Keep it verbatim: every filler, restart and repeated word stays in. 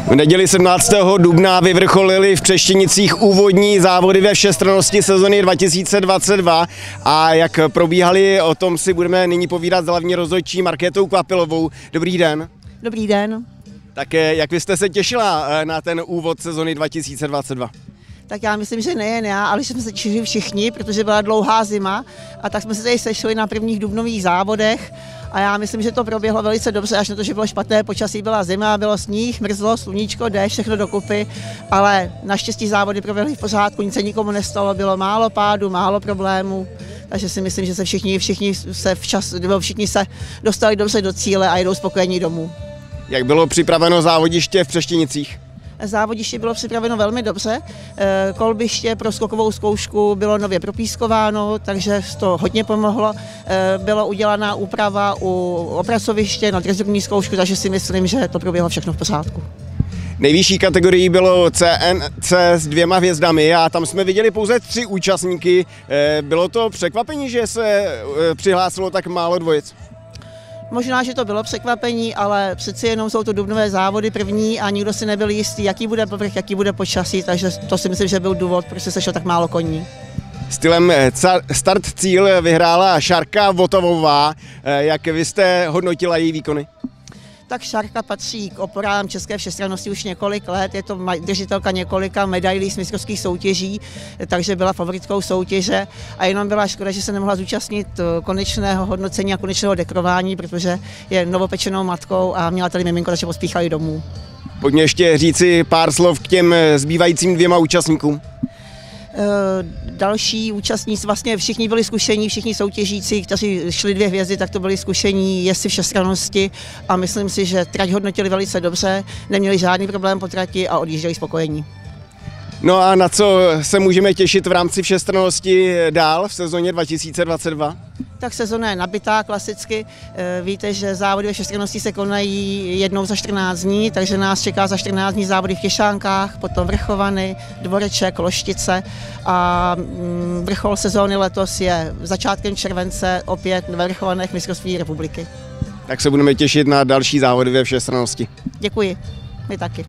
V neděli sedmnáctého dubna vyvrcholily v Třeštěnicích úvodní závody ve všestrannosti sezony dva tisíce dvacet dva a jak probíhaly, o tom si budeme nyní povídat s hlavní rozhodčí Markétou Kvapilovou. Dobrý den. Dobrý den. Tak jak vy jste se těšila na ten úvod sezony dva tisíce dvacet dva? Tak já myslím, že nejen já, ale jsme se těšili všichni, protože byla dlouhá zima a tak jsme se tady sešli na prvních dubnových závodech a já myslím, že to proběhlo velice dobře, až na to, že bylo špatné počasí, byla zima, bylo sníh, mrzlo, sluníčko, déšť, všechno dokupy, ale naštěstí závody proběhly v pořádku, nic se nikomu nestalo, bylo málo pádů, málo problémů, takže si myslím, že se všichni, všichni se včas, všichni se dostali dobře do cíle a jdou spokojení domů. Jak bylo připraveno závodiště v Třeštěnicích? Závodíště bylo připraveno velmi dobře, kolbiště pro skokovou zkoušku bylo nově propískováno, takže to hodně pomohlo. Byla udělaná úprava u opracoviště na drezurní zkoušku, takže si myslím, že to proběhlo všechno v pořádku. Nejvyšší kategorií bylo C N C s dvěma hvězdami a tam jsme viděli pouze tři účastníky. Bylo to překvapení, že se přihlásilo tak málo dvojic? Možná, že to bylo překvapení, ale přeci jenom jsou to dubnové závody první a nikdo si nebyl jistý, jaký bude povrch, jaký bude počasí, takže to si myslím, že byl důvod, proč se sešlo tak málo koní. Stylem start cíl vyhrála Šárka Votavová. Jak vy jste hodnotila její výkony? Tak Šárka patří k oporám české všestrannosti už několik let, je to držitelka několika medailí z mistrovských soutěží, takže byla favoritkou soutěže a jenom byla škoda, že se nemohla zúčastnit konečného hodnocení a konečného dekrování, protože je novopečenou matkou a měla tady miminko, takže pospíchali domů. Pojďme ještě říci pár slov k těm zbývajícím dvěma účastníkům. Další účastníci, vlastně všichni byli zkušení, všichni soutěžící, kteří šli dvě hvězdy, tak to byli zkušení jezdci všestrannosti a myslím si, že trať hodnotili velice dobře, neměli žádný problém po trati a odjížděli spokojení. No a na co se můžeme těšit v rámci všestrannosti dál v sezóně dva tisíce dvacet dva? Tak sezona je nabitá klasicky. Víte, že závody ve všestrannosti se konají jednou za čtrnáct dní, takže nás čeká za čtrnáct dní závody v Těšánkách, potom Vrchovany, Dvoreček, Loštice a vrchol sezóny letos je začátkem července opět ve Vrchovanech mistrovství republiky. Tak se budeme těšit na další závody ve všestrannosti. Děkuji, my taky.